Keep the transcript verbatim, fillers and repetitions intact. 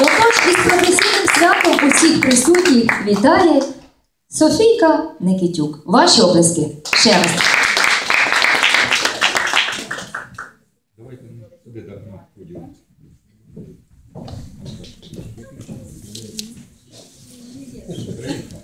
Отож, із професійним святом усіх присутніх вітає Софійка Никитюк. Ваші оплески. Ще раз. Давайте сюди поділимося.